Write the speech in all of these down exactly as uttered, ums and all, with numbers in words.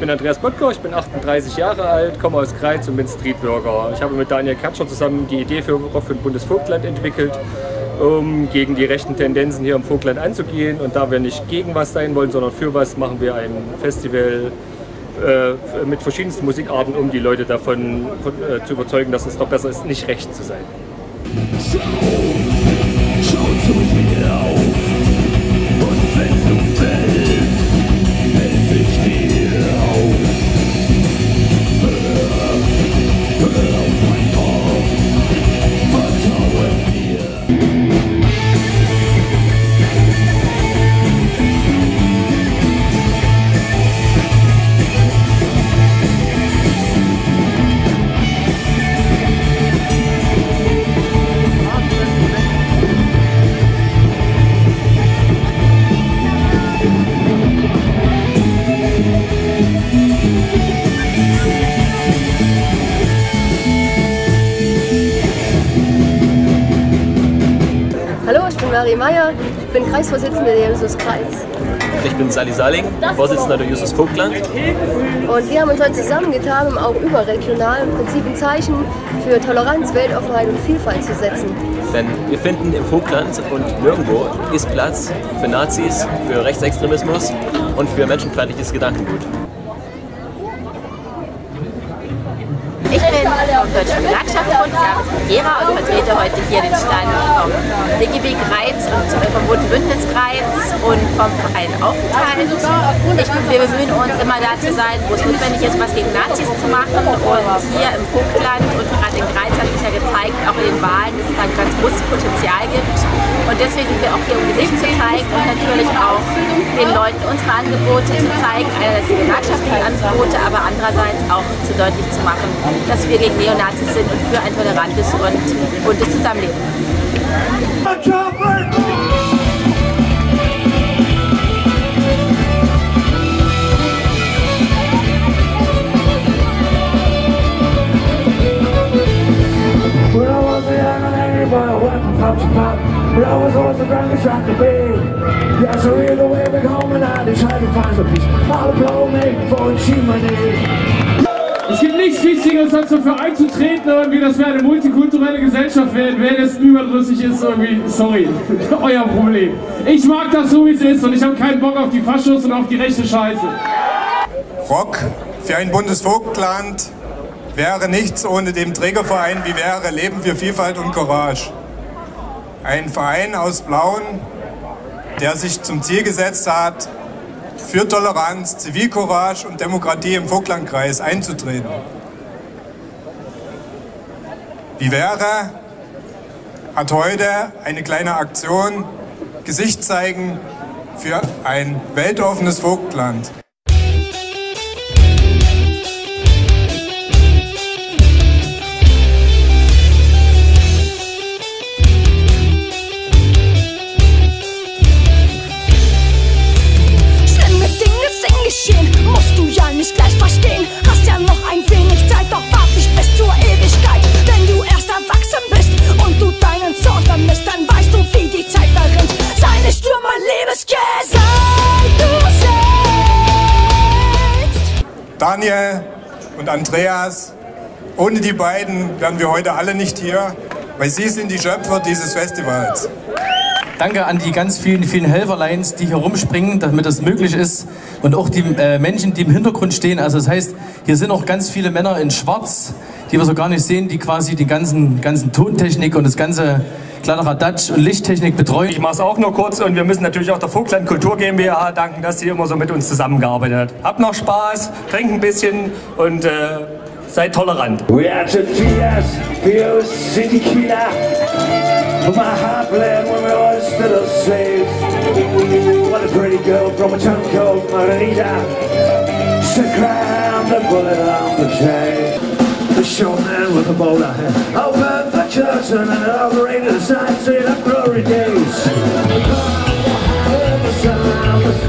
bin Andreas Bottger, ich bin achtunddreißig Jahre alt, komme aus Greiz und bin Streetworker. Ich habe mit Daniel Katscher zusammen die Idee für Rock für ein buntes Vogtland entwickelt, um gegen die rechten Tendenzen hier im Vogtland anzugehen. Und da wir nicht gegen was sein wollen, sondern für was, machen wir ein Festival äh, mit verschiedensten Musikarten, um die Leute davon von, äh, zu überzeugen, dass es doch besser ist, nicht recht zu sein. Schau, schau zu mir auf, und wenn du fällst, helf ich dir auf. Hör, hör auf mein Wort, vertraue mir. Hallo, ich bin Marie Meyer, ich bin Kreisvorsitzende der Jusos Greiz. Ich bin Sally Saling, Vorsitzender der Jusos Vogtland. Und wir haben uns heute zusammengetan, um auch überregional im Prinzip ein Zeichen für Toleranz, Weltoffenheit und Vielfalt zu setzen. Denn wir finden im Vogtland und nirgendwo ist Platz für Nazis, für Rechtsextremismus und für menschenfeindliches Gedankengut. Ich bin vom Deutschen Gewerkschaftsbund, Gera, und vertrete heute hier den Stand vom D G B Greiz und vom Bunten Bündnis Greiz und vom Verein Aufenthalt. Ich, wir bemühen uns immer da zu sein, wo es notwendig ist, was gegen Nazis zu machen. Und hier im Vogtland und gerade in Greiz hat sich ja gezeigt, auch in den Wahlen, dass es da ein ganz großes Potenzial gibt. Und deswegen sind wir auch hier, um Gesicht zu zeigen und natürlich auch den Leuten unsere Angebote zu zeigen, einerseits die gewerkschaftlichen Angebote, aber andererseits auch zu deutlich zu machen, dass wir gegen Neonazis sind und für ein tolerantes und buntes Zusammenleben. Es gibt nichts Wichtigeres, als dafür einzutreten, irgendwie, dass wir eine multikulturelle Gesellschaft werden. Wer das überdrüssig ist, irgendwie, sorry, euer Problem. Ich mag das so, wie es ist, und ich habe keinen Bock auf die Faschos und auf die rechte Scheiße. Rock für ein buntes Vogtland wäre nichts ohne den Trägerverein wie wäre Leben für Vielfalt und Courage. Ein Verein aus Blauen, der sich zum Ziel gesetzt hat, für Toleranz, Zivilcourage und Demokratie im Vogtlandkreis einzutreten. Wie wäre hat heute eine kleine Aktion Gesicht zeigen für ein weltoffenes Vogtland. Musst du ja nicht gleich verstehen, hast ja noch ein wenig Zeit, doch wart nicht bis zur Ewigkeit. Wenn du erst erwachsen bist und du deinen Zorn vermisst, dann weißt du, wie die Zeit verrinnt. Sei nicht nur mein Lebensgeld, sei du selbst. Daniel und Andreas, ohne die beiden wären wir heute alle nicht hier, weil sie sind die Schöpfer dieses Festivals. Danke an die ganz vielen, vielen Helferleins, die hier rumspringen, damit das möglich ist. Und auch die äh, Menschen, die im Hintergrund stehen. Also das heißt, hier sind auch ganz viele Männer in Schwarz, die wir so gar nicht sehen, die quasi die ganzen, ganzen Tontechnik und das ganze Kladderadatsch und Lichttechnik betreuen. Ich mache es auch nur kurz, und wir müssen natürlich auch der Vogtland Kultur GmbH danken, dass sie immer so mit uns zusammengearbeitet hat. Habt noch Spaß, trinkt ein bisschen und äh, seid tolerant. We are to Trias, we city killer. My heart bled when we all stood up safe. What a pretty girl from a town called Maranita. She crammed the bullet off the chain. The showman with the bowler opened the church and it operated a sign saying of glory days. The sound of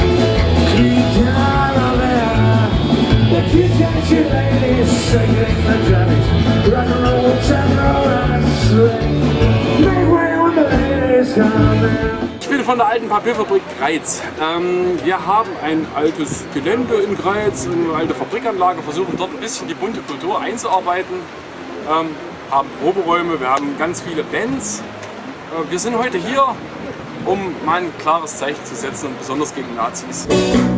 the ladies shaking the johnnies, rock and roll, roll and swing. Make way when the ladies come in. Ich bin von der alten Papierfabrik Greiz. Ähm, wir haben ein altes Gelände in Greiz, eine alte Fabrikanlage, versuchen dort ein bisschen die bunte Kultur einzuarbeiten. Ähm, haben Proberäume, wir haben ganz viele Bands. Äh, wir sind heute hier, um mal ein klares Zeichen zu setzen, und besonders gegen Nazis.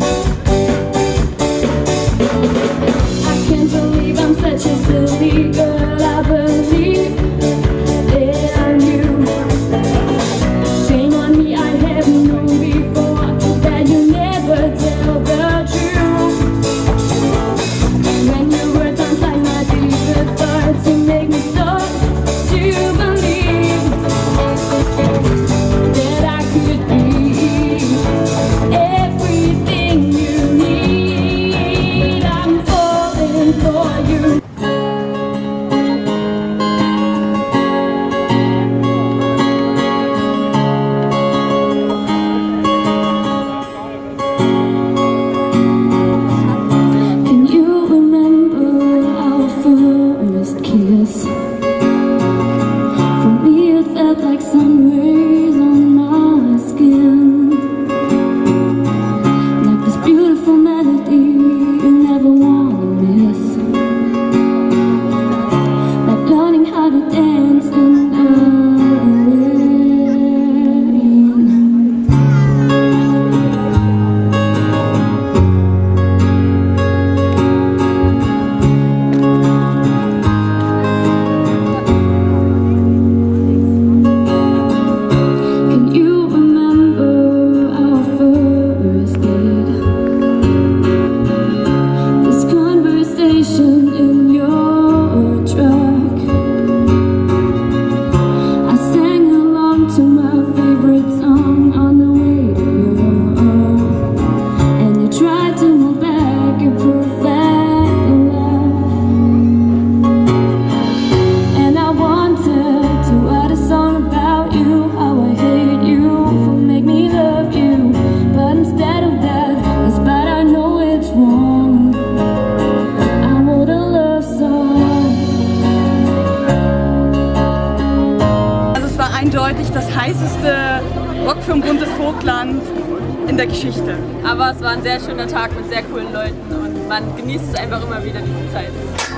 eindeutig das heißeste Rock für ein buntes Vogtland in der Geschichte. Aber es war ein sehr schöner Tag mit sehr coolen Leuten und man genießt es einfach immer wieder, diese Zeit.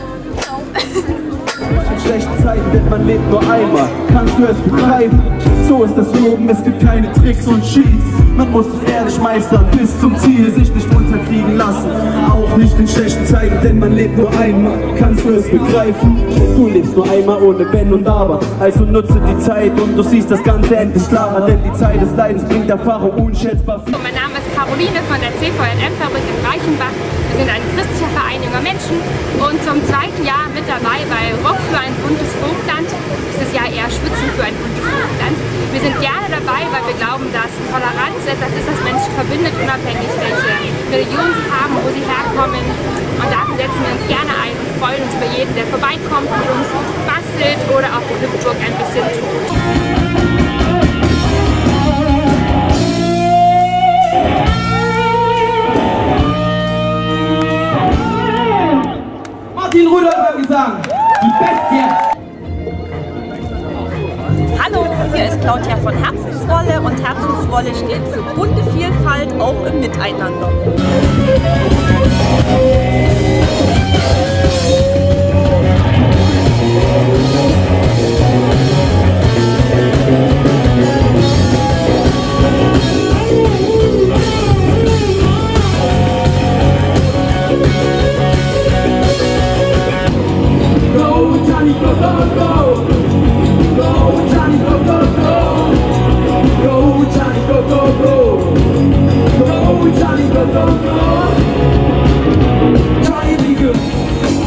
In schlechten Zeiten, denn man lebt nur einmal, kannst du es begreifen? So ist das Leben, es gibt keine Tricks und Cheats. Man muss es ehrlich meistern bis zum Ziel, sich nicht unterkriegen lassen. Auch nicht in schlechten Zeiten, denn man lebt nur einmal, kannst du es begreifen? Du lebst nur einmal ohne Wenn und Aber, also nutze die Zeit und du siehst das Ganze endlich klarer. Denn die Zeit des Leidens bringt Erfahrung unschätzbar viel. Mein Name ist Caroline von der C V N M-Fabrik in Reichenbach. Wir sind ein christlicher Verein junger Menschen und zum zweiten Jahr mit dabei bei Rock für ein buntes Vogtland. Dieses Jahr eher Schwitzen für ein buntes Vogtland. Wir sind gerne dabei, weil wir glauben, dass Toleranz etwas ist, das Menschen verbindet, unabhängig welche Religion sie haben, wo sie herkommen. Und dafür setzen wir uns gerne ein und freuen uns über jeden, der vorbeikommt, mit uns bastelt oder auch die Hüpfburg ein bisschen tut. Martin Rudolph Gesang, die Bestie! Hallo, hier ist Claudia von Herzenswolle und Herzenswolle steht für bunte Vielfalt auch im Miteinander. Go, Johnny, go, go, go! Go, Johnny, go, go, go! Go, Johnny, go, go, go! Go, Johnny, go, go, go! Johnny, be good!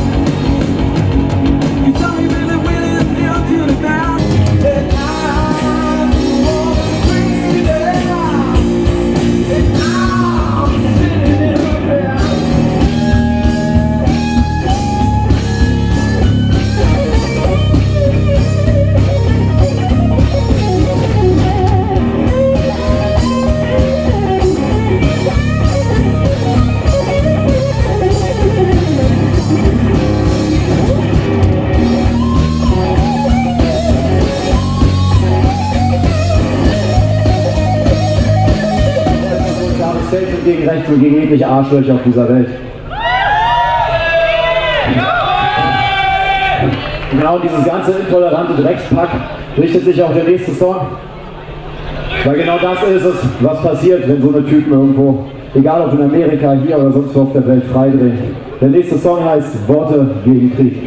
Statement gegen rechts und gegen jegliche Arschlöcher auf dieser Welt. Und genau dieses ganze intolerante Dreckspack richtet sich auf den nächsten Song. Weil genau das ist es, was passiert, wenn so eine Typen irgendwo, egal ob in Amerika, hier oder sonst wo auf der Welt, freidrehen. Der nächste Song heißt Worte gegen Krieg.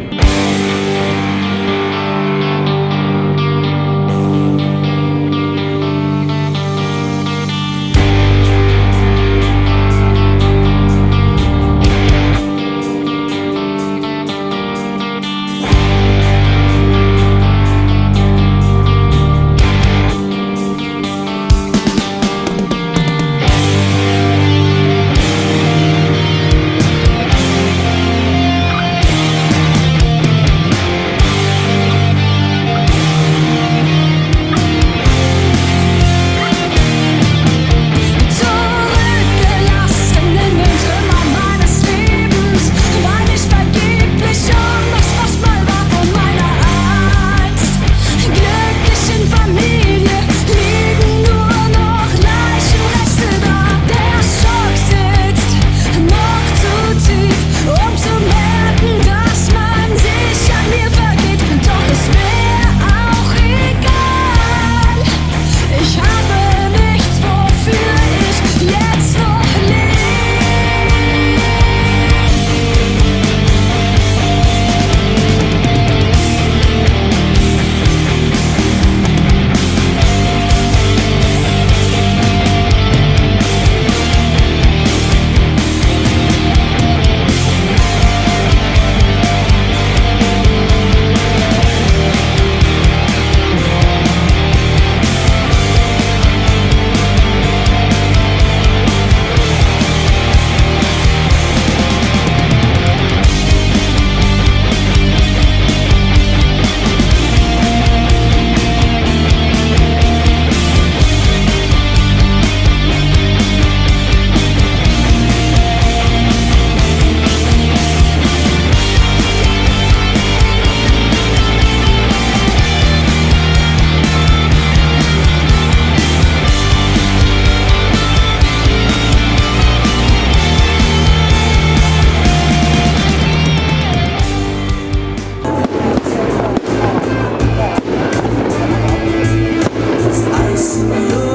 Eis in